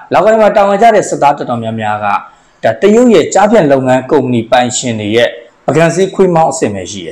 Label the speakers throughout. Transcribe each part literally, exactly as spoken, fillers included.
Speaker 1: 老干嘛当我家的是打得到苗苗个，这对有些诈骗龙安公里办新的耶，不看是亏毛什么事？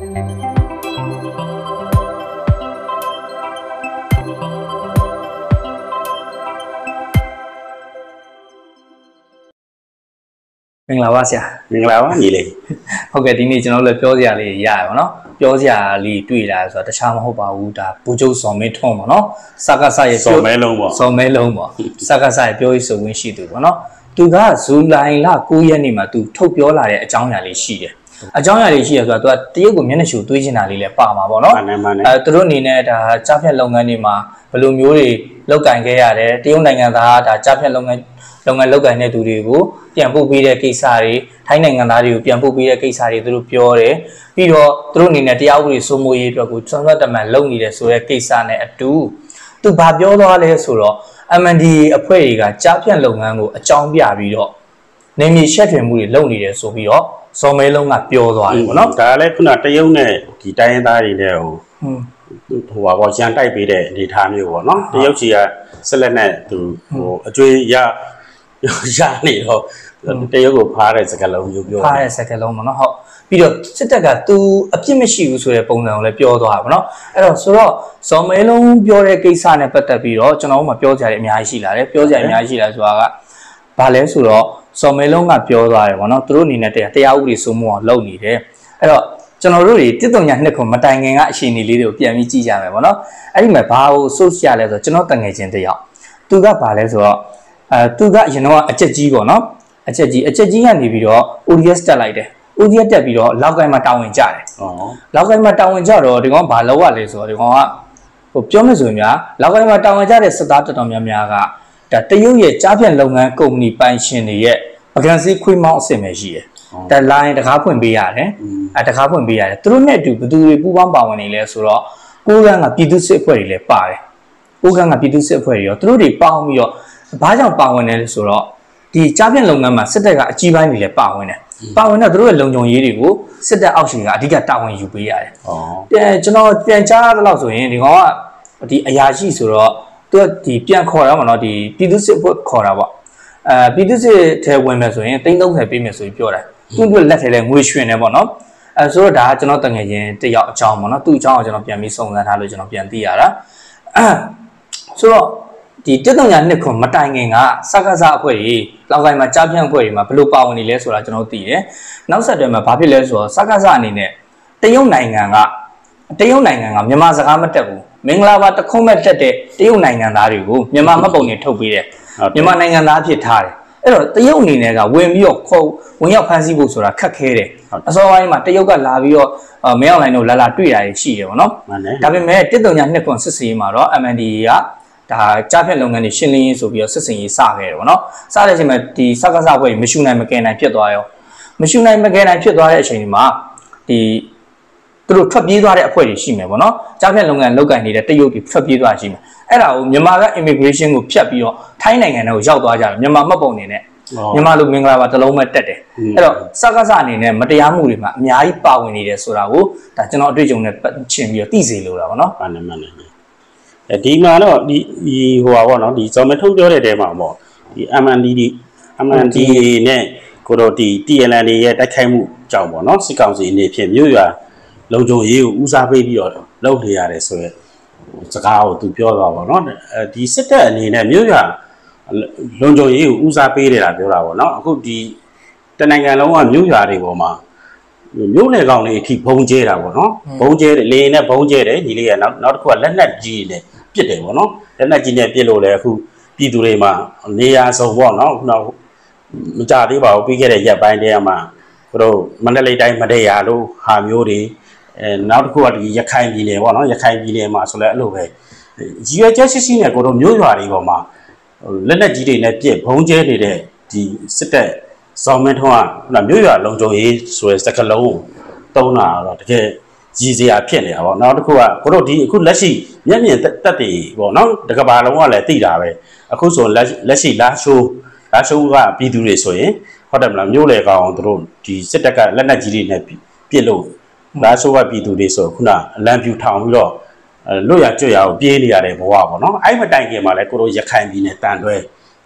Speaker 1: 明白哇噻，
Speaker 2: 明白哇你嘞。
Speaker 1: OK，今天ကျွန်တော်လည်းပြောစရာလေးရရပါတော့။ပြောစရာလေးတွေ့လာဆိုတော့တခြားမဟုတ်ပါဘူးဒါပူကျုပ်စော်မဲထုံးပါနော်။စကားဆိုင်
Speaker 2: စော်မဲလုံးပေါ့
Speaker 1: စော်မဲလုံးပေါ့။စကားဆိုင်ပြောရေးဆိုဝင်ရှိသူပေါ့နော်။သူကဇူလိုင်လ၉ရက်နေ့မှာသူထုတ်ပြောလာတဲ့အကြောင်းအရာလေးရှိတယ်။အကြောင်းအရာလေးရှိရဆိုတော့သူကတရုတ်ကိုမျက်နှာရှူသွေးချင်တာလေးလည်းပါမှာပေါ့နော်။အဲသူတို့အနေနဲ့ဒါကြားဖြတ်လုပ်ငန်းတွေမှာဘယ်လိုမျိုးတွေလုပ်ကင်ခဲ့ရတယ်တရုတ်နိုင်ငံသားဒါကြားဖြတ်လုပ်ငန်းလုပ်ငန်းလုပ်ကင်တဲ့သူတွေကိုပြန်ပို့ပေးတဲ့ကိစ္စတွေထိုင်းနိုင်ငံသားတွေကိုပြန်ပို့ပေးတဲ့ကိစ္စတွေသူတို့ပြောတယ်ပြီးတော့သူတို့အနေနဲ့တရားဥပဒေစိုးမိုးရေးအတွက်ကိုစွမ်းစွမ်းတမန်လုပ်နေတယ်ဆိုတဲ့ကိစ္စနဲ့အတူသူဘာပြောသွားလဲဆိုတော့ M N D အဖွဲ့တွေကကြားဖြတ်လုပ်ငန်းကိုအကြောင်းပြပြီးတော့နေမြေရှက်ထွင်မှုတွေလုပ်နေတယ်ဆိုပြီးတော့စော်မဲလုံးကပြောသွားတယ်ပေါ့နော်
Speaker 2: ဒါလည်းခုနတရုတ်နဲ့ဒီတိုင်းရင်းသားတွေနဲ့ဟိုဟိုပါပေါ့ရန်တိုက်ပေးတဲ့အနေထားမျိုးပေါ့နော်တရုတ်ကြီးကဆက်လက်နဲ့သူဟိုအကျွေးရရနေတော့တရုတ်ကိုဖားတဲ့စကားလုံးမျိုးပြော
Speaker 1: ဖားတဲ့စကားလုံးပေါ့နော်ဟုတ်ပြီးတော့စစ်တပ်က तू အပြစ်မရှိဘူးဆိုတဲ့ပုံစံကိုလည်းပြောသွားတာပေါ့နော်အဲ့တော့ဆိုတော့ဇော်မဲလုံးပြောတဲ့ကိစ္စနဲ့ပတ်သက်ပြီးတော့ကျွန်တော်တို့မှပြောကြရတယ်အများကြီးရှိလာတယ်ပြောကြရအများကြီးရှိလာဆိုတာကဘာလဲဆိုတော့ဇော်မဲလုံးကပြောသွားတယ်ပေါ့နော်သူတို့အနေနဲ့တရားဥပဒေစိုးမိုးအောင်လုပ်နေတယ်အဲ့တော့ကျွန်တော်တို့တွေတစ်တုံညာနှစ်ခုမတိုင်ခင်ကအချိန်လေးတွေကိုပြန်ပြီးကြည့်ကြမယ်ပေါ့နော်အဲ့ဒီမှာဘာကိုစိုးရလဲဆိုတော့ကျွန်တော်တငယ်ချင်းတယောက်သူကဘာလဲဆိုတော့အဲသူကအရင်တော့အချက်ကြီးပေါ့နော်အချက်ကြီးအချက်ကြီးကနေပြီးတော့ O D S တက်လိုက်တယ် O D S တက်ပြီးတော့လောက်ကိုင်းမှာတာဝန်ကြတယ်ဩလောက်ကိုင်းမှာတာဝန်ကြတော့ဒီကောင်ဘာလောက်ရလဲဆိုတော့ဒီကောင်ကဟိုပြောမယ်ဆိုရင်များလောက်ကိုင်းမှာတာဝန်ကြတဲ့စစ်သားတော်တော်များများကဒါတရုတ်ရဲ့ကြားဖြတ်လုပ်ငန်းကုမ္ပဏီပိုင်ရှင်တွေရဲ့ပကံစည်းခွေးမောင်းအဆင့်ပဲရှိတယ်ဒါလိုင်းတကားဖွင့်ပေးရတယ်အဲတကားဖွင့်ပေးရတယ်သူတို့နဲ့အတူဘယ်သူတွေပူးပေါင်းပါဝင်နေလဲဆိုတော့ကိုးကန်းကပြည်သူ့စစ်အဖွဲ့တွေလည်းပါတယ်ကိုးကန်းကပြည်သူ့စစ်အဖွဲ့တွေရောသူတို့တွေပေါင်းပြီးတော့ဘာကြောင့်ပါဝင်လဲဆိုတော့ဒီကြားဖြတ်လုပ်ငန်းမှာစစ်တပ်ကအကြီးပိုင်းတွေလည်းပါဝင်တယ်ပါဝင်တော့သူတို့ရဲ့လုံခြုံရေးတွေကိုစစ်တပ်အောက်ရှင်ကအဓိကတာဝန်ယူပေးရတယ်။ပြန်ကျွန်တော်ပြန်ကြားရတော့ဆိုရင်ဒီကောင်ကဒီအရာရှိဆိုတော့သူကဒီပြန်ခေါ်တာပေါ့နော်ဒီပြည်သူ့စစ်ဖွဲ့ခေါ်တာပေါ့အဲပြည်သူ့စစ်ထဲဝင်မယ်ဆိုရင်တိန်းသုံးဆယ်ပေးမယ်ဆိုပြီးပြောတယ်။သူ့အတွက်လက်ထဲလဲငွေရွှင်တယ်ပေါ့နော်။အဲဆိုတော့ဒါကကျွန်တော်တငယ်ချင်းတယောက်အကြောင်းပေါ့နော်။သူ့အကြောင်းကိုကျွန်တော်ပြန်ပြီးစုံစမ်းထားလို့ကျွန်တော်ပြန်သိရတာ။အဲဆိုတော့ဒီတစ်တုံညာနှစ်ခုမတိုင်ခင်ကစကားစားအဖွဲ့ကြီးလောက်ကိုင်းမှာကြားဖြန့်အဖွဲ့ကြီးမှာဘယ်လိုပါဝင်နေလဲဆိုတာကျွန်တော်သိတယ်။နောက်ဆက်တွဲမှာဘာဖြစ်လဲဆိုတော့စကားစားအနေနဲ့တရုတ်နိုင်ငံကတရုတ်နိုင်ငံကမြန်မာစကားမတက်ဘူး။မင်္ဂလာပါတခုံးမဲ့တက်တဲ့တရုတ်နိုင်ငံသားတွေကိုမြန်မာမှတ်ပုံတွေထုတ်ပေးတယ်။မြန်မာနိုင်ငံသားဖြစ်ထားတယ်။အဲ့တော့တရုတ်အနေနဲ့ကဝင်ပြီးတော့ခေါ်ဝင်ရောက်ဖမ်းဆီးဖို့ဆိုတာခက်ခဲတယ်။အစောပိုင်းမှာတရုတ်ကလာပြီးတော့မင်းအောင်လှိုင်တို့လာလာတွေ့တာရှိတယ်ပေါ့နော်။ဒါပေမဲ့တစ်တုံညာနှစ်ခုစစ်စီမှာတော့ M N D ကဒါကြားဖြတ်လုပ်ငန်းတွေရှင်းလင်းရေးဆိုပြီးတော့စစ်စင်ရေးစခဲ့တယ်ပေါ့နော်စတဲ့အချိန်မှာဒီစကားစားဖွဲ့မရှူနိုင်မကယ်နိုင်ဖြစ်သွားရောမရှူနိုင်မကယ်နိုင်ဖြစ်သွားတဲ့အချိန်ဒီမှာဒီသူတို့ထွက်ပြေးသွားတဲ့အဖွဲ့တွေရှိမယ်ပေါ့နော်ကြားဖြတ်လုပ်ငန်းလုပ်ကိုင်နေတဲ့တရုတ်တွေထွက်ပြေးသွားရှိမယ်အဲ့ဒါကိုမြန်မာက immigration ကိုဖျက်ပြီးတော့ထိုင်းနိုင်ငံထဲကိုရောက်သွားကြတယ်မြန်မာမှတ်ပုံနေနဲ့မြန်မာလူမင်္ဂလာပါတလုံးမဲ့တက်တယ်အဲ့တော့စကားစားအနေနဲ့မတရားမှုတွေမှာအများကြီးပါဝင်နေတယ်ဆိုတာကိုဒါကျွန်တော်အတွေ့အကြုံနဲ့ပတ်ချင်ပြီးတော့သိစေလိုတာပေါ့နော်
Speaker 2: မှန်တယ်မှန်တယ်ဒီမှာတော့ဒီဟိုပါပေါ့နော်ဒီဇော်မထုတ်ပြောတဲ့တဲမှာပေါ့ဒီ M N D ဒီ M N D နဲ့ကိုတော့ဒီ T N L ရဲ့တိုက်ခိုက်မှုကြောင့်ပေါ့နော်စစ်ကောင်စီအနေဖြင့်မြို့ရွာလုံခြုံရေးကိုဦးစားပေးပြီးတော့လုပ်နေရတယ်ဆိုရက်စကားကိုသူပြောသွားပါတော့အဲဒီစစ်တပ်အနေနဲ့မြို့ရွာလုံခြုံရေးကိုဦးစားပေးနေတာပြောတာပေါ့နော်အခုဒီတနိုင်ငံလုံးကမြို့ရွာတွေပေါ်မှာမြို့နယ်ကောင်တွေအထိဘုံကျဲတာပေါ့နော်ဘုံကျဲတယ်လေနဲ့ဘုံကျဲတယ်ညီလေးကနောက်နောက်တစ်ခုကလက်နက်ကြီးနဲ့ပြစ်တယ်ပေါ့နော်လက်နက်ကြီးနဲ့ပြစ်လို့လည်းအခုပြည်သူတွေမှာနေရာစုံပေါ့နော်ခုနောက်မကြသေးပါဘူးပြီးခဲ့တဲ့ရက်ပိုင်းတည်းကမှတို့မန္တလေးတိုင်းမတရာလို့ဟာမျိုးတွေအဲနောက်တစ်ခုကဒီရခိုင်ပြည်နယ်ပေါ့နော်ရခိုင်ပြည်နယ်မှာဆိုလဲအဲ့လိုပဲရည်ရွယ်ချက်ရှိရှိနဲ့ကိုတို့မြို့ရွာတွေပေါ်မှာလက်နက်ကြီးတွေနဲ့ပြစ်ဘုံကျဲနေတဲ့ဒီစစ်တပ်ဇော်မင်းထွန်းကခုနမြို့ရွာလုံခြုံရေးဆိုတဲ့စကလုံးတုံးတာတော့တကယ်ရည်စရာဖြစ်နေတာပေါ့နောက်တစ်ခုကကိုတို့ဒီအခုလက်ရှိမျက်မြင်တက်တွေပေါ့နော်တကဘာလုံးကလည်းသိတာပဲအခုဆိုလက်လက်ရှိလာရှိုးလာရှိုးကပြည်သူတွေဆိုရင်ဟုတ်တယ်မလားမြို့လေကောင်တို့ဒီစစ်တပ်ကလက်နက်ကြီးတွေနဲ့ပြစ်လို့လာရှိုးကပြည်သူတွေဆိုခုနအလံပြူထောင်ပြီးတော့လွတ်ရကျွတ်ရအောင်ပြေးနေရတဲ့ဘဝပေါ့နော်အဲ့မတိုင်ခင်မှာလည်းကိုတို့ရခိုင်ပြည်နယ်တန်တွဲ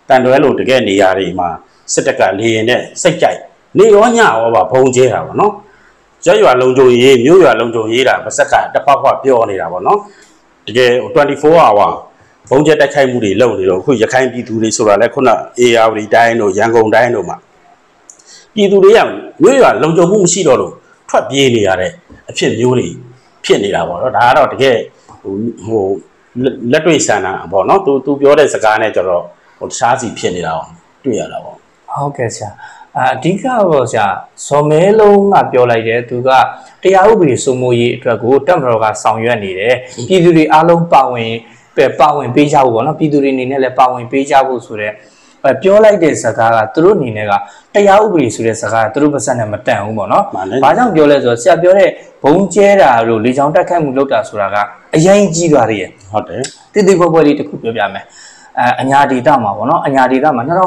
Speaker 2: တန်တွဲလို့တကယ်နေရာတွေမှာစစ်တပ်ကလေရင်နဲ့စိတ်ကြိုက်နေရောညရောပါဘုံကျဲတာပေါ့နော်ရွရွာလုံးကြုံရေးမြို့ရွာလုံးကြုံရေးတာပါစက်ကတစ်ဖက်ဖက်ပြောနေတာပေါ့နော်တကယ်twenty-four hour ဘုံကျဲတိုက်ခိုက်မှုတွေလုပ်နေတော့အခုရခိုင်ပြည်သူတွေဆိုတာလဲခုန A R D တိုင်းတို့ရန်ကုန်တိုင်းတို့မှာပြည်သူတွေကမြို့ရွာလုံးကြုံမှုမရှိတော့လို့ထွက်ပြေးနေရတဲ့အဖြစ်မျိုးတွေဖြစ်နေတာပေါ့နော်ဒါကတော့တကယ်ဟိုဟိုလက်တွေ့ဆန္ဒပေါ့နော်သူသူပြောတဲ့စကားနဲ့ကျတော့ဟိုတခြားစီဖြစ်နေတာပေါ့တွေ့ရတာပေါ့
Speaker 1: ဟုတ်ကဲ့ဆရာအဓိကတော့ဆရာဇော်မဲလုံးကပြောလိုက်တယ်သူကတရားဥပဒေစိုးမိုးရေးအတွက်ကိုတပ်မတော်ကဆောင်ရွက်နေတယ်ပြည်သူတွေအားလုံးပါဝင်ပါဝင်ပေးကြဖို့ပေါ့နော်ပြည်သူတွေအနေနဲ့လည်းပါဝင်ပေးကြဖို့ဆိုတော့ပြောလိုက်တဲ့စကားကသူတို့အနေနဲ့ကတရားဥပဒေဆိုတဲ့စကားကသူတို့ပါစက်နဲ့မတန်ဘူးပေါ့နော်။ဘာကြောင့်ပြောလဲဆိုတော့ဆရာပြောတဲ့ဘုံကျဲတာတို့လေချောင်းတက်ခတ်မှုလုပ်တာဆိုတာကအရင်ကြီးသွားသေးရဲ့
Speaker 2: ။ဟုတ်တယ်
Speaker 1: ။တိတိဖွဲဖွဲလေးတစ်ခုပြောပြမယ်။အဲအညာဒေတာမှာပေါ့နော်။အညာဒေတာမှာtwenty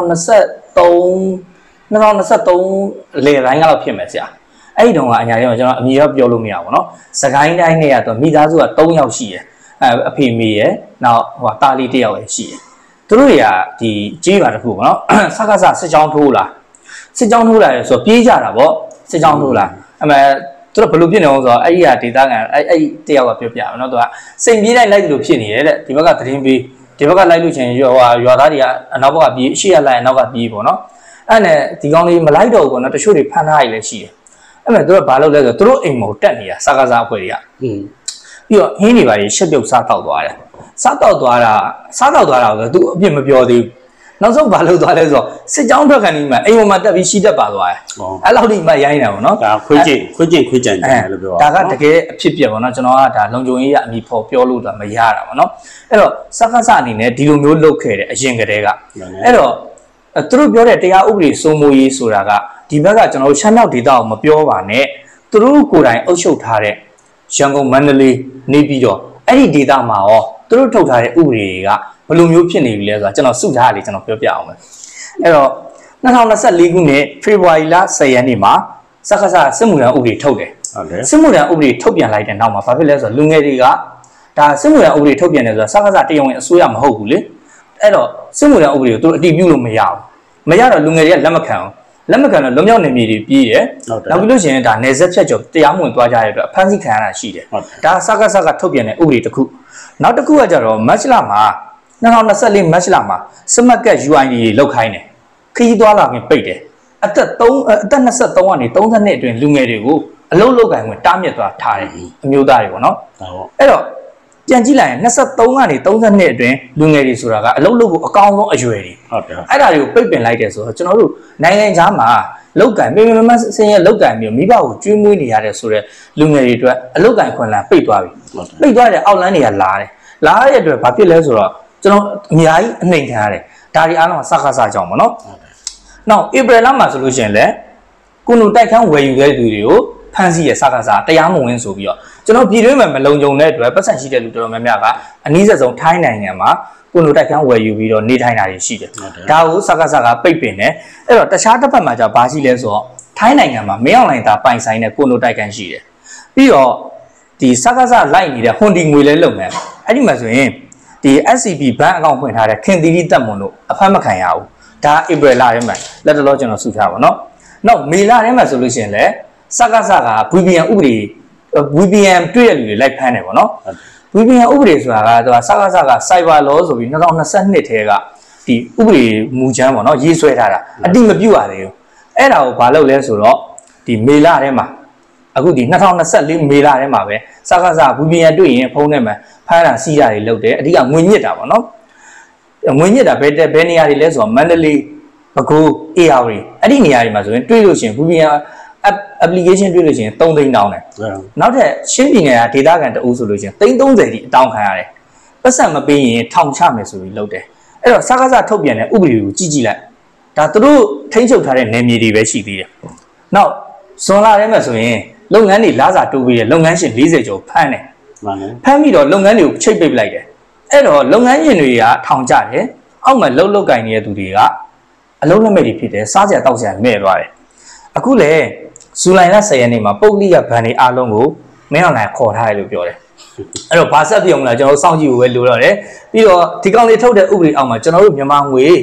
Speaker 1: twenty-threeလေတိုင်းကတော့ဖြစ်မယ်ဆရာ။အဲ့ဒီတုန်းကအညာဒေတာမှာကျွန်တော်အမြင်တော့ပြောလို့မရဘူးနော်။စကိုင်းတိုင်းနဲ့ကတော့မိသားစုကthreeယောက်ရှိတယ်။အဲအဖေမေရဲ့နောက်ဟိုတာလီတစ်ယောက်ရဲ့ရှိတယ်။သူတို့တွေကဒီကြီးပါတခုပေါ့နော်စကားစစစ်ကြောင်းထိုးလာစစ်ကြောင်းထိုးလာရဆိုပြေးကြတာပေါ့စစ်ကြောင်းထိုးလာအမေသူတို့ဘယ်လိုဖြစ်နေအောင်ဆိုတော့အဲ့ဒီဟာဒေတာကန်အဲ့အဲ့တယောက်ကပြောပြအောင်နော်သူကစိတ်ပြေးတိုင်းလိုက်လို့ဖြစ်နေတယ်တဲ့ဒီဘက်ကသတင်းပေးဒီဘက်ကလိုက်လို့ချင်းရွာရွာသားတွေကအနောက်ဘက်ကပြေးအရှိရလိုက်အနောက်ကပြေးပေါ့နော်အဲ့နဲ့ဒီကောင်လေးမလိုက်တော့ဘူးပေါ့နော်တချို့တွေဖမ်းထားရလည်းရှိတယ်အဲ့မဲ့သူတို့ဘာလုပ်လဲဆိုတော့သူတို့အိမ်မောတက်နေတာစကားစားအဖွဲ့တွေကอืมပြီးတော့ဟင်းတွေပါရှက်ပြုတ်စားတောက်သွားတယ်စားတောက်သွားတာစားတောက်သွားတာဆိုတော့သူအပြစ်မပြောသေးဘူးနောက်ဆုံးဘာလုပ်သွားလဲဆိုတော့စစ်ကြောင်းထွက်ကန်ကြီးမှာအိမ်ပေါ်မှာတက်ပြီးရှိတက်ပါသွားတယ်အဲ့လောက်ထိမှရိုင်းနေတာပေါ့နော်
Speaker 2: ဒါခွေးကျင်ခွေးကျင်ခွေးကြံတယ်လို့ပြော
Speaker 1: တာဒါကတကယ်အဖြစ်ပြပေါ့နော်ကျွန်တော်ကဒါလုံခြုံရေးရအမိဖော်ပြောလို့တော့မရတာပေါ့နော်အဲ့တော့စကားစအနေနဲ့ဒီလိုမျိုးလုပ်ခဲ့တယ်အရင်ကတည်းကအဲ့တော့သူတို့ပြောတဲ့တရားဥပဒေစိုးမိုးရေးဆိုတာကဒီဘက်ကကျွန်တော်တို့ရှမ်းမြောက်ဒေသကိုမပြောပါနဲ့သူတို့ကိုယ်တိုင်အုပ်ချုပ်ထားတဲ့ရန်ကုန်မန္တလေးနေပြီးတော့အဲ့ဒီဒေသမှာရောသူတို့ထုတ်ထားတဲ့ဥပဒေတွေကဘယ်လိုမျိုးဖြစ်နေပြီလဲဆိုတာကျွန်တော်စုထားတယ်ကျွန်တော်ပြောပြအောင်မယ်အဲ့တော့twenty twenty-fourခုနှစ်ဖေဖော်ဝါရီလtenရက်နေ့မှာစက္ကစစစ်မှုထမ်းဥပဒေထုတ်တယ်
Speaker 2: ဟုတ်တယ်
Speaker 1: စစ်မှုထမ်းဥပဒေထုတ်ပြန်လိုက်တဲ့နောက်မှာဘာဖြစ်လဲဆိုတော့လူငယ်တွေကဒါစစ်မှုထမ်းဥပဒေထုတ်ပြန်တယ်ဆိုတာစက္ကစတရားဝင်အစိုးရမဟုတ်ဘူးလေအဲ့တော့စစ်မှုထမ်းဥပဒေကိုသူတို့အတည်ပြုလို့မရဘူးမရတော့လူငယ်တွေကလက်မခံအောင်လက်မခံတော့လွန်မြောက်နေမြေတွေပြီးတယ်နောက်ပြီးလို့ရှိရင်ဒါနယ်စပ်ဖြတ်ကျော်တရားမဝင်သွားကြတဲ့အတွက်အဖမ်းဆီးခံရတာရှိတယ်ဒါစက္ကစကထုတ်ပြန်တဲ့ဥပဒေတစ်ခုနောက်တစ်ခုကကြတော့မတ်လမှာtwenty twenty-fourမတ်လမှာစမတ်ကတ် U I D တွေလောက်ခိုင်းတယ်ခရီးသွားလာခင်ပိတ်တယ်အသက်3အသက်twenty-threeကနေthirtyအတွင်းလူငယ်တွေကိုအလုံးလောက်ကင်ဝင်တားမြစ်သွားထားတယ်အမျိုးသားတွေပေါ့နော်အဲ့တော့ပြန်ကြည့်လိုက်ရင်twenty-threeကနေthirtyအတွင်းလူငယ်တွေဆိုတာကအလုံးလုံးကိုအကောင်းဆုံးအရွယ်တွေ
Speaker 2: ဟုတ်တယ်
Speaker 1: အဲ့ဒါတွေကိုပိတ်ပင်လိုက်တယ်ဆိုတော့ကျွန်တော်တို့နိုင်ငံခြားမှာလောက်ကင်ပြင်မစင်းရဲ့လောက်ကင်မျိုးမိဘကိုကျွေးမွေးနေရတဲ့ဆိုတော့လူငယ်တွေအတွက်အလောက်ကင်ခွန်လန်းပိတ်သွားပြီပိတ်သွားတဲ့အောက်လန်းတွေကလာတယ်လာရတဲ့အတွက်ဘာဖြစ်လဲဆိုတော့ကျွန်တော်အများကြီးအနှိမ်ခံရတယ်ဒါတွေအားလုံးစကားစားကြောင်းပေါ့နော်နောက်ဧပြီလမှာဆိုလို့ရှိရင်လည်းကုနုတိုက်ခန်းဝယ်ယူတဲ့သူတွေကိုဖမ်းဆီးရစကားစားတရားမဝင်ဆိုပြီးတော့ကျွန်တော်ပြည်တွင်းမှာမလုံခြုံတဲ့အတွက်ပတ်စံရှိတဲ့လူတော်တော်များများကအနည်းဆုံးထိုင်းနိုင်ငံမှာကုနုတိုက်ခန်းဝယ်ယူပြီးတော့နေထိုင်တာတွေရှိတယ်ဒါကိုစကားစားကပိတ်ပင်တယ်အဲ့တော့တခြားတစ်ဖက်မှာကျဘာရှိလဲဆိုတော့ထိုင်းနိုင်ငံမှာမင်းအောင်လိုင်သာပိုင်ဆိုင်တဲ့ကုနုတိုက်ခန်းရှိတယ်ပြီးတော့ဒီစကားစားလိုက်နေတဲ့ဟွန်ဒီငွေလဲလုပ်မယ်အဲ့ဒီမှာဆိုရင်ဒီ S C B ဘဏ်အကောင့်ဖွင့်ထားတဲ့ခင်သီရိတက်မွန်တို့အဖမ်းမခံရဘူးဒါဧပြီလထဲမှာလက်တလောကျွန်တော်စုထားပါတော့နောက်မေလထဲမှာဆိုလို့ရှိရင်လည်းစကားစကား V P N ဥပဒေ V P N တွေ့ရလူတွေလိုက်ဖမ်းတယ်ပေါ့နော် V P N ဥပဒေဆိုတာကသူကစကားစကား Cyber Law ဆိုပြီးtwenty twenty-twoထဲကဒီဥပဒေမူချမ်းပေါ့နော်ရေးဆွဲထားတာအတိမပြုတ်ရသေးဘူးအဲ့ဒါကိုဘာလုပ်လဲဆိုတော့ဒီမေလထဲမှာအခုဒီtwenty twenty-fourမေလထဲမှာပဲစကားစ V P N တွေ့ရင်ဖုန်းထဲမှာဖမ်းတာစီးတာတွေလုပ်တယ်အဓိကငွေညစ်တာပေါ့နော်ငွေညစ်တာဘယ်ဘယ်နေရာတွေလဲဆိုတော့မန္တလေးပဲခူး A R တွေအဲ့ဒီနေရာတွေမှာဆိုရင်တွေ့လို့ရှိရင် V P N application တွေ့လို့ရှိရင်threeသိန်းတောင်းတယ်နောက်ထပ်ရှင်းပြည်နယ်ကဒေတာကန်တအူးဆိုလို့ရှိရင်three thirtyတိအတောင်းခံရတယ်ပတ်စံမပေးရင်ထောင်ချမယ်ဆိုပြီးလုပ်တယ်အဲ့တော့စကားစထုတ်ပြန်တဲ့ဥပဒေကိုကြည့်ကြည့်လိုက်ဒါသူတို့ထိန်းချုပ်ထားတဲ့နယ်မြေတွေပဲရှိသေးတယ်နောက်ဇွန်လထဲမှာဆိုရင်လုပ်ငန်းတွေလာစာတိုးပြီးတဲ့လုပ်ငန်းရှင်fortyကျော်ဖမ်းတယ်
Speaker 2: မှန်တယ်
Speaker 1: ဖမ်းပြီးတော့လုပ်ငန်းတွေကိုချိတ်ပိတ်လိုက်တယ်အဲ့တော့လုပ်ငန်းရှင်တွေကထောင်ကျတယ်အောက်မှာလှုပ်လှုပ်ကင်နေတဲ့သူတွေကအလုံးလက်မဲ့တွေဖြစ်တယ်စားစရာတောက်စရာမဲ့သွားတယ်အခုလေဇူလိုင်လtenရက်နေ့မှာပုတ်လိကဗန်တွေအားလုံးကိုမင်းအောင်နိုင်ခေါ်ထားတယ်လို့ပြောတယ်အဲ့တော့ဘာဆက်ပြုံးလဲကျွန်တော်စောင့်ကြည့်ဖို့ပဲလိုတော့တယ်ပြီးတော့ဒီကောင်လေးထုတ်တဲ့ဥပဒေအောက်မှာကျွန်တော်တို့မြန်မာငွေ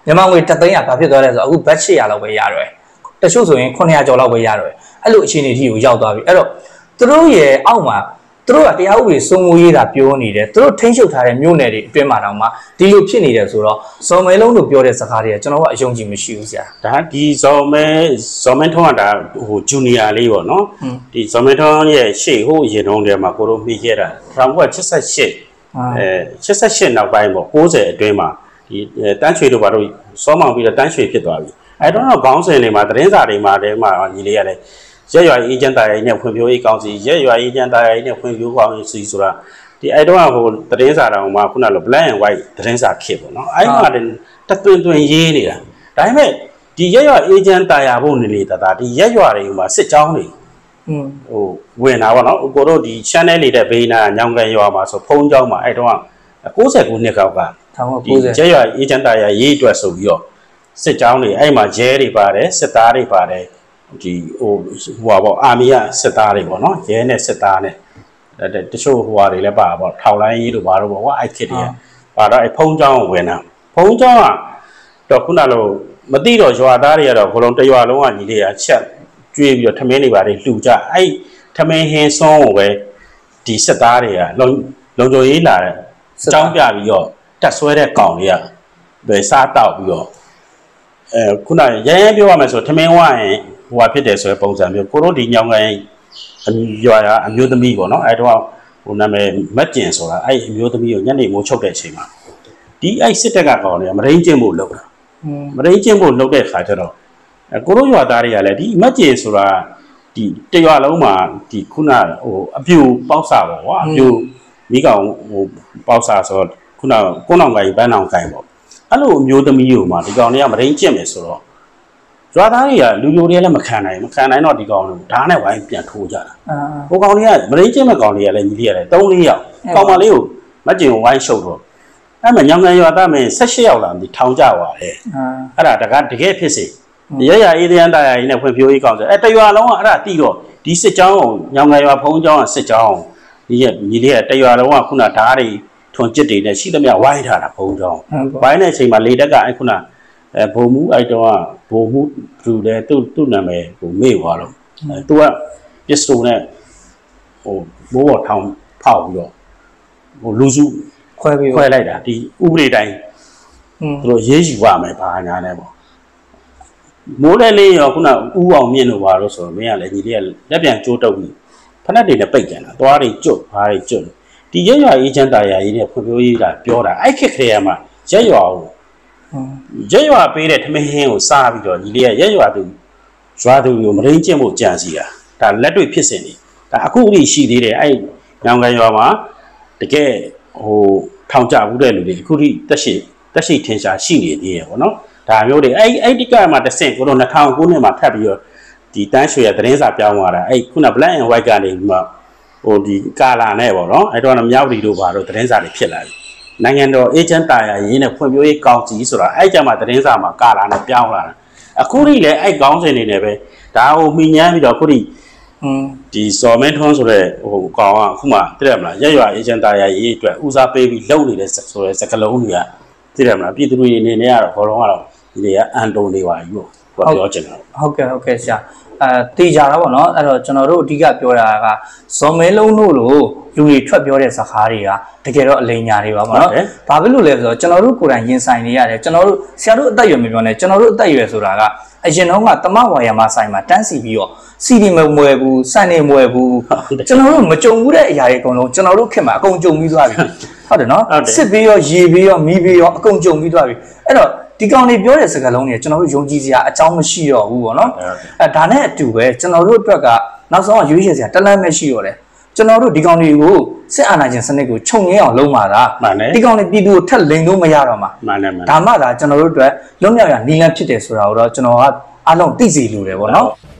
Speaker 1: မြန်မာငွေတစ်သိန်းကဘာဖြစ်သွားလဲဆိုတော့အခုဘတ်၈ရာလောက်ပဲရတော့တချို့ဆိုရင်ခုနှစ်ရာကျော်လောက်ပဲရတော့အဲ့လိုအခြေအနေအထိကိုရောက်သွားပြီအဲ့တော့သူတို့ရဲ့အောက်မှာသူတို့ကတရားဥပဒေစိုးမိုးရေးတာပြောနေတယ်သူတို့ထိန်းချုပ်ထားတဲ့မြို့နယ်တွေအတွင်းမှာတောင်မှဒီလိုဖြစ်နေတယ်ဆိုတော့ဇော်မဲလုံးတို့ပြောတဲ့စကားတွေကကျွန်တော်ကအယုံကြည်မရှိဘူးဆရာ
Speaker 2: ဒါဒီဇော်မဲဇော်မဲထုံးကဒါဟိုဂျူနီယာလေးပေါ့နော်ဒီဇော်မဲထုံးရဲ့ရှေ့ဟိုအရင်တုန်းကမှာကိုတို့မိခဲ့တာ၁၉၈၈အဲ၈၈နောက်ပိုင်းပေါ့၉၀အတွင်းမှာဒီတန်းချွေတို့ဘာလို့စောမောင်ပြီးတော့တန်းချွေဖြစ်သွားပြီအဲတော့ခေါင်းစဉ်တွေမှာသတင်းစာတွေမှာတဲမှာညီလေးရတယ်ရက်ရွာအေဂျင့်တာရိုင်းနဲ့ဖွံ့ဖြိုးရေးကောင်စီရက်ရွာအေဂျင့်တာရိုင်းနဲ့ဖွံ့ဖြိုးကောင်စီဆိုတာဒီအဲ့တော့ဟိုသတင်းစာတောင်မှခုနလို black and white သတင်းစာခေတ်ပေါ့နော်အဲ့မှာတသွင်သွင်ရေးနေတာဒါပေမဲ့ဒီရက်ရွာအေဂျင့်တာယာဖို့နေလေတတာဒီရက်ရွာတွေမှာစစ်ကြောင်းတွေอืมဟိုဝင်တာပေါ့နော်ကိုတို့ဒီ channel လေးတဲ့ဘေးနာညောင်ကန်ရွာမှာဆိုဖုံးကြောင်းမှာအဲ့တော့၉၀ခုနှစ်ကောက်ကဒီရက်ရွာအေဂျင့်တာယာရေးအတွက်ဆိုပြီးတော့စစ်ကြောင်းတွေအဲ့မှာရဲတွေပါတယ်စစ်သားတွေပါတယ်ဒီဟိုဟိုပေါ့အာမီယာစစ်သားတွေပေါ့နော်ရဲနဲ့စစ်သားနဲ့တချို့ဟိုဟာတွေလည်းပါပေါ့ထောက်လိုင်းရေးတို့ဘာလို့ပေါ့ကွာအဲ့ခစ်တွေကပါတော့အဲ့ဖုံးကြောင်းဝင်တာဖုံးကြောင်းကတော့ခုနလိုမသိတော့ရွာသားတွေကတော့ဘလုံးတရွာလုံးကညီလေးကချက်ကျွေးပြီးတော့ထမင်းတွေပါတွေလှူကြအဲ့ထမင်းဟင်းစွန်းကိုပဲဒီစစ်သားတွေကလုံလုံခြုံရေးလာတဲ့ကြောင်းပြပြီးတော့တက်ဆွဲတဲ့ကောင်တွေကပဲစားတောက်ပြီးတော့အဲခုနရဲရဲပြောရမယ်ဆိုထမင်းဝိုင်းဟိုဟာဖြစ်တယ်ဆိုတဲ့ပုံစံမျိုးကိုတို့ဒီညောင်ကန်ရွာရအမျိုးသမီးပေါ့နော်အဲ့တော့ဟိုနာမည်မက်ကျင်ဆိုတာအဲ့အမျိုးသမီးကိုညနေမိုးချုပ်တဲ့အချိန်မှာဒီအဲ့စစ်တပ်ကကောင်တွေကမရင်းကျင်းဖို့လုပ်တာမရင်းကျင်းဖို့လုပ်တဲ့ခါကျတော့ကိုတို့ရွာသားတွေကလည်းဒီမက်ကျင်ဆိုတာဒီတရွာလုံးမှာဒီခုနဟိုအပြူပေါက်စာပေါ့ကွာအပြူမိကောင်ဟိုပေါက်စာဆိုတော့ခုနကုန်းအောင်ကိုင်ပန်းအောင်ကိုင်ပေါ့အဲ့လိုအမျိုးသမီးကိုမှဒီကောင်တွေကမရင်းကျင်းမယ်ဆိုတော့ရွာသားတွေကလူလူတွေလည်းမခံနိုင်မခံနိုင်တော့ဒီကောင်တွေဓာတ်နဲ့ဝိုင်းပြန်ထိုးကြတာဟိုကောင်တွေကမရင်းကျင်းမဲ့ကောင်တွေကလည်းညီလေးရတယ်၃-၄ယောက်ကောင်မလေးကိုမကျင်ဝိုင်းရှုပ်တော့အဲ့မှာညောင်ကန်ရွာသားမင်း၁၈ယောက်လာဒီထောင်ကြသွားတယ်အဲ့ဒါတကတကယ်ဖြစ်စေရရအေးတရန်တာယာကြီးနဲ့ဖွံ့ဖြိုးရေးကောင်ဆိုအဲ့တရွာလုံးကအဲ့ဒါတီးတော့ဒီစစ်ကြောင်းကိုညောင်ကန်ရွာဖုံးကြောင်းကစစ်ကြောင်းဒီညီလေးကတရွာလုံးကခုနဓာတ်တွေထွန်ကျစ်တွေနဲ့ရှိသမျှဝိုင်းထားတာဖုံးကြောင်းဝိုင်းတဲ့အချိန်မှာလေတက်ကအဲ့ခုနအဲဘုံမူအဲ့တော့ဘုံမူသူလည်းသူ့သူ့နာမည်ဟိုမေ့သွားတော့အဲသူကပစ္စတိုနဲ့ဟိုဘိုးဘော်ထောင်ဖောက်ပြီးတော့ဟိုလူစု
Speaker 1: ခွဲပြီး
Speaker 2: ခွဲလိုက်တာဒီဥပဒေတိုင်းသူတို့ရေးယူရမယ်ဘာညာနဲ့ပေါ့မိုးလဲလေးရောခုနဥအောင်မြင့်လို့ပါတော့ဆိုတော့မင်းကလည်းညီလေးကလက်ပြန်ကြိုးတုပ်ပြီးဖက်နှက်တွေနဲ့ပိတ်ကြတာသွားတွေကျွတ်ဘာတွေကျွတ်ဒီရက်ရွာအေဂျင့်တာယာရေးနဲ့ဖွံ့ဖြိုးရေးကပြောတာအဲ့ခက်ခဲရမှာရက်ရွာကိုရက်ရွာပေးတဲ့ထမင်းဟင်းကိုစားပြီးတော့ညီလေးကရက်ရွာသူရွာသူကိုမရင်းကျင့်ဖို့ကြံစီတာဒါလက်တွေ့ဖြစ်စဉ်နေဒါအခုအထိရှိသေးတယ်အဲ့ညောင်ကန်ရွာမှာတကယ်ဟိုထောင်ကြဘူးတဲ့လူတွေအခုထိတက်ရှိတက်ရှိထင်ရှားရှိနေသေးရပေါ့နော်ဒါမျိုးတွေအဲ့အဲ့ဒီကမှတစ်ဆင့်ကိုတော့၂၀၀၉နှစ်မှာထပ်ပြီးတော့ဒီတန်းရွှေရသတင်းစာပြောင်းသွားတာအဲ့ခုန black and white ကနေမှဟိုဒီကာလာနဲ့ပေါ့နော်အဲ့တော့မြောက်ဒီတို့ဘာလို့သတင်းစာတွေဖြစ်လာပြီနိုင်ငံတော်အေဂျင့်တာယာရင်းနဲ့ဖွံ့ဖြိုးရေးကောင်စီဆိုတာအဲ့ကြမှာသတင်းစာမှာကာလာနဲ့ပြောင်းလာတာအခုထိလည်းအဲ့ကောင်းစင်နေတယ်ပဲဒါဟိုမိညာပြီးတော့အခုထိอืมဒီစော်မင်းထွန်းဆိုတဲ့ဟိုကောင်ကအခုမှသိတယ်မလားရက်ရွာအေဂျင့်တာယာရင်းအတွက်ဦးစားပေးပြီးလုပ်နေတဲ့ဆိုတဲ့စကလုံးတွေကသိတယ်မလားပြည်သူတွေအနေနဲ့ကတော့ဘောလုံးကတော့ဒီနေကအန်တိုနေပါပြီလို့ပြောချင်တာ
Speaker 1: ဟုတ်ကဲ့ဟုတ်ကဲ့ဆရာအဲတေးကြတာပေါ့နော်အဲ့တော့ကျွန်တော်တို့အဓိကပြောတာကဇော်မဲလုံးတို့လိုလူတွေထွက်ပြောတဲ့စကားတွေကတကယ်တော့အလိမ်ညာတွေပါပေါ့နော်ဘာဖြစ်လို့လဲဆိုတော့ကျွန်တော်တို့ကိုယ်တိုင်ရင်ဆိုင်နေရတယ်ကျွန်တော်တို့ဆရာတို့အသက်အရွယ်မပြောနဲ့ကျွန်တော်တို့အသက်အရွယ်ဆိုတာကအရင်တော့ကတမဝါယာမဆိုင်မှာတန်းစီပြီးတော့စီဒီမမွယ်ဘူးစံနေမွယ်ဘူးကျွန်တော်တို့မကြုံဘူးတဲ့အရာတွေအကုန်လုံးကျွန်တော်တို့ခင်မှာအကုန်ကြုံပြီးသွားပြီဟုတ်တယ်နော်စစ်ပြီးရောရေပြီးရောမီးပြီးရောအကုန်ကြုံပြီးသွားပြီအဲ့တော့ဒီကောင်တွေပြောတဲ့စကားလုံးတွေကျွန်တော်တို့ယုံကြည်စရာအကြောင်းမရှိတော့ဘူးပေါ့နော်အဲဒါနဲ့အတူပဲကျွန်တော်တို့အတွက်ကနောက်ဆုံးကရွေးချယ်စရာတလန့်မရှိတော့တယ်ကျွန်တော်တို့ဒီကောင်တွေကိုစစ်အာဏာရှင်စနစ်ကိုခြုံငင်းအောင်လုပ်မှာဒါဒီကောင်တွေပြည်သူကိုထက်လိန်လို့မရတော့မှာဒါမှသာကျွန်တော်တို့အတွက်လွတ်မြောက်ရနီလန်းဖြစ်တယ်ဆိုတာကိုတော့ကျွန်တော်ကအားလုံးသိစေလိုတယ်ပေါ့နော်